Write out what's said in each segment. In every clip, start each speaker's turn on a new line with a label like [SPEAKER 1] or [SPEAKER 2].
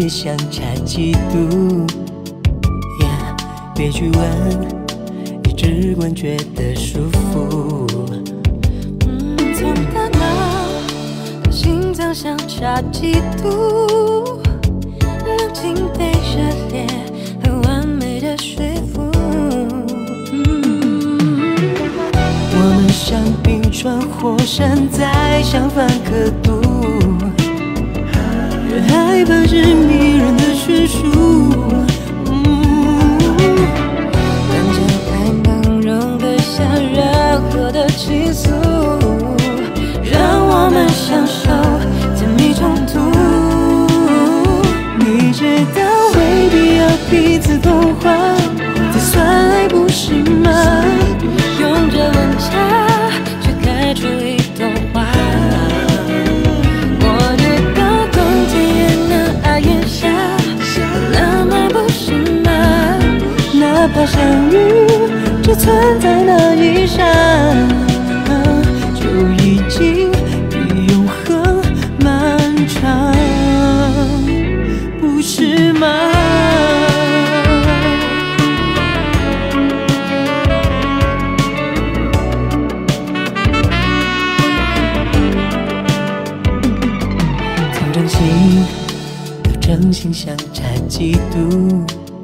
[SPEAKER 1] 别相差几度，别去问，你只管觉得舒服。
[SPEAKER 2] 从大脑到心脏相差几度，冷静被热烈和完美的说服。
[SPEAKER 1] 我们像冰川火山，在相反刻度，越害怕是迷人的叙述。
[SPEAKER 2] 感觉爱能容得下任何的情愫，让我们享受甜蜜冲突。
[SPEAKER 1] 你知道未必要彼此同化，才算爱不是吗？
[SPEAKER 2] 用着温差却开出一朵花。我知道冬天也能爱炎夏，浪漫不是吗？
[SPEAKER 1] 哪怕相遇只存在那一刹，就已经比永恒漫长，不是吗？从真心到真心相差几度，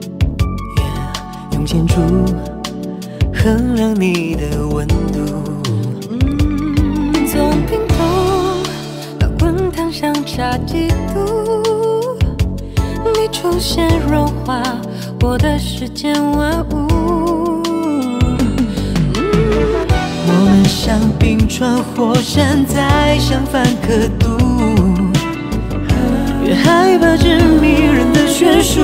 [SPEAKER 1] 用建筑衡量你的温度。
[SPEAKER 2] 从冰冻到滚烫相差几度，你出现融化我的世间万物。
[SPEAKER 1] 我们像冰川火山，在相反刻度，越害怕是迷人的悬殊。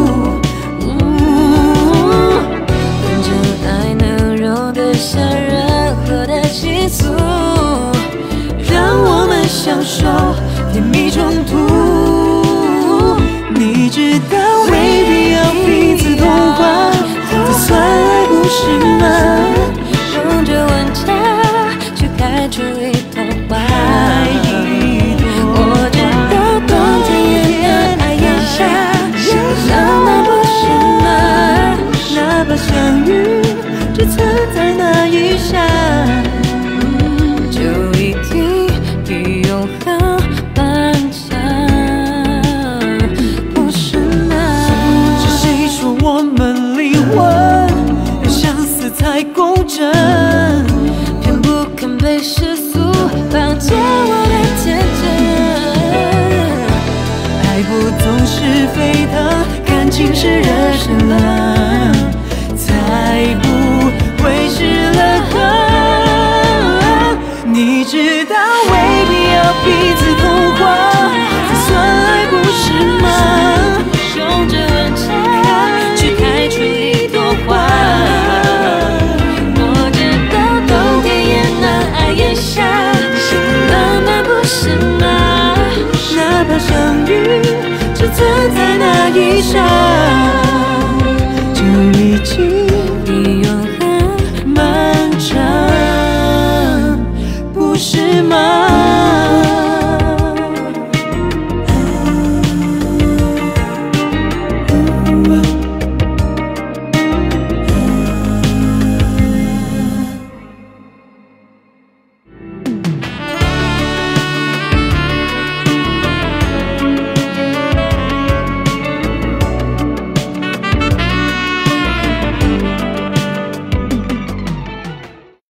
[SPEAKER 2] 反正爱能容得下任何的情愫，
[SPEAKER 1] 让我们享受甜蜜冲突。你知道未必要彼此同化，这算爱不是吗？
[SPEAKER 2] 用着温差去开出一朵花。我知道冬天也能爱炎夏，浪漫不是吗？
[SPEAKER 1] 哪怕相遇只存在那一刹，
[SPEAKER 2] 就已经比永恒漫长，不是吗？
[SPEAKER 1] 是谁说我们离婚要相似才公正？
[SPEAKER 2] 偏不肯被世俗绑架我的天真。
[SPEAKER 1] 爱不总是沸腾，感情是热身了，才不会失了衡。你知道未必要彼此同化，才算爱不是吗？
[SPEAKER 2] 用着温差去开出一朵花。我知道冬天也能爱炎夏，浪漫不是吗？
[SPEAKER 1] 哪怕相遇只存在那一刹，就已经
[SPEAKER 2] 比永恒
[SPEAKER 1] 漫长，不是吗？